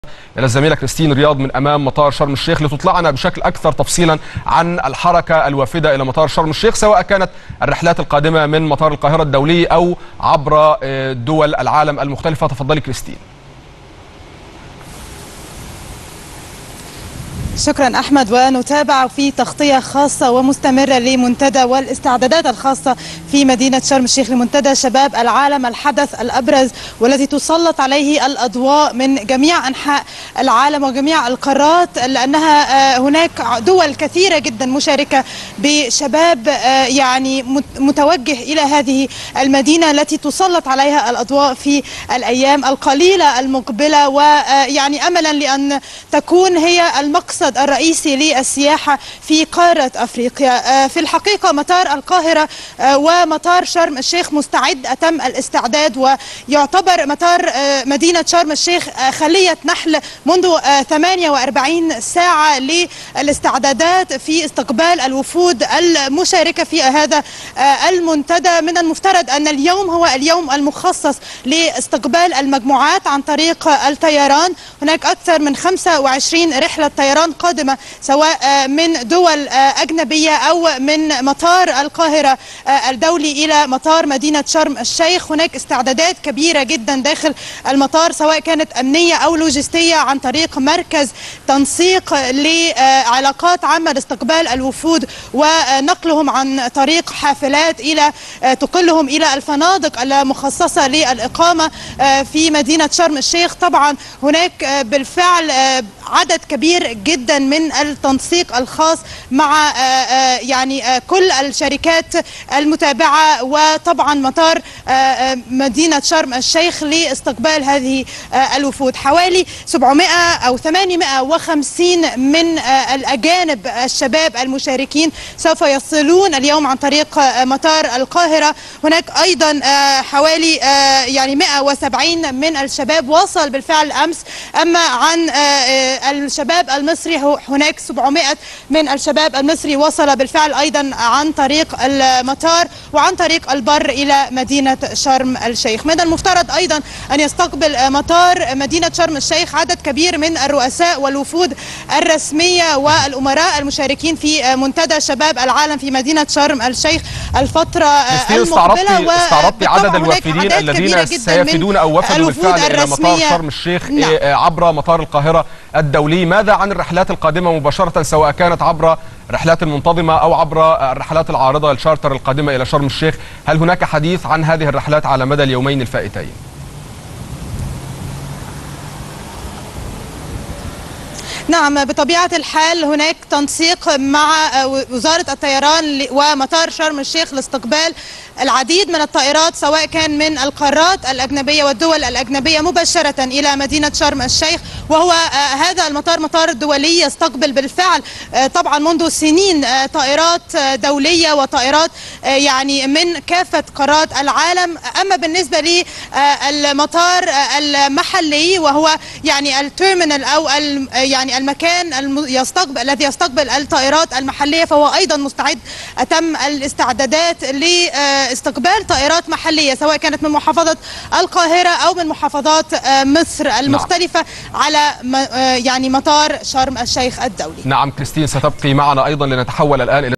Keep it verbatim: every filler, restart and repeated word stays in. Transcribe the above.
إلى الزميلة كريستين رياض من أمام مطار شرم الشيخ لتطلعنا بشكل أكثر تفصيلا عن الحركة الوافدة إلى مطار شرم الشيخ، سواء كانت الرحلات القادمة من مطار القاهرة الدولي أو عبر دول العالم المختلفة. تفضلي كريستين. شكرا أحمد، ونتابع في تغطية خاصة ومستمرة لمنتدى والاستعدادات الخاصة في مدينة شرم الشيخ لمنتدى شباب العالم، الحدث الأبرز والذي تسلط عليه الأضواء من جميع أنحاء العالم وجميع القارات، لأنها هناك دول كثيرة جدا مشاركة بشباب يعني متوجه إلى هذه المدينة التي تسلط عليها الأضواء في الأيام القليلة المقبلة، ويعني أملا لأن تكون هي المقصد الرئيسي للسياحة في قارة أفريقيا. في الحقيقة مطار القاهرة ومطار شرم الشيخ مستعد، أتم الاستعداد، ويعتبر مطار مدينة شرم الشيخ خلية نحل منذ ثمانية وأربعين ساعة للاستعدادات في استقبال الوفود المشاركة في هذا المنتدى. من المفترض أن اليوم هو اليوم المخصص لاستقبال المجموعات عن طريق الطيران. هناك أكثر من خمسة وعشرين رحلة طيران قادمة سواء من دول أجنبية أو من مطار القاهرة الدولي إلى مطار مدينة شرم الشيخ. هناك استعدادات كبيرة جدا داخل المطار، سواء كانت أمنية أو لوجستية، عن طريق مركز تنسيق لعلاقات عامة لاستقبال الوفود ونقلهم عن طريق حافلات إلى تقلهم إلى الفنادق المخصصة للإقامة في مدينة شرم الشيخ. طبعا هناك بالفعل عدد كبير جدا من التنسيق الخاص مع يعني كل الشركات المتابعة، وطبعا مطار مدينة شرم الشيخ لاستقبال هذه الوفود. حوالي سبعمائة أو ثمانمائة وخمسين من الأجانب الشباب المشاركين سوف يصلون اليوم عن طريق مطار القاهرة. هناك أيضا حوالي يعني مائة وسبعين من الشباب وصل بالفعل أمس. أما عن الشباب المصري هناك سبعمائة من الشباب المصري وصل بالفعل أيضا عن طريق المطار وعن طريق البر إلى مدينة شرم الشيخ. من المفترض أيضا أن يستقبل مطار مدينة شرم الشيخ عدد كبير من الرؤساء والوفود الرسمية والأمراء المشاركين في منتدى شباب العالم في مدينة شرم الشيخ الفترة المقبلة. استعرضتي عدد الوافدين الذين سيفدون أو وفدوا بالفعل إلى مطار شرم الشيخ نعم. عبر مطار القاهرة الدولي. ماذا عن الرحلات القادمة مباشرة، سواء كانت عبر رحلات المنتظمة أو عبر الرحلات العارضة الشارتر القادمة إلى شرم الشيخ؟ هل هناك حديث عن هذه الرحلات على مدى اليومين الفائتين؟ نعم، بطبيعة الحال هناك تنسيق مع وزارة الطيران ومطار شرم الشيخ لاستقبال العديد من الطائرات، سواء كان من القارات الأجنبية والدول الأجنبية مباشرة إلى مدينة شرم الشيخ. وهو هذا المطار مطار دولي يستقبل بالفعل طبعا منذ سنين طائرات دولية وطائرات يعني من كافة قارات العالم. أما بالنسبة للمطار المحلي وهو يعني التيرمينال أو يعني المكان يستقبل الذي يستقبل الطائرات المحلية، فهو أيضا مستعد. أتم الاستعدادات لاستقبال طائرات محلية سواء كانت من محافظة القاهرة أو من محافظات مصر المختلفة نعم. على يعني مطار شرم الشيخ الدولي. نعم كريستين، ستبقي معنا أيضا لنتحول الآن إلى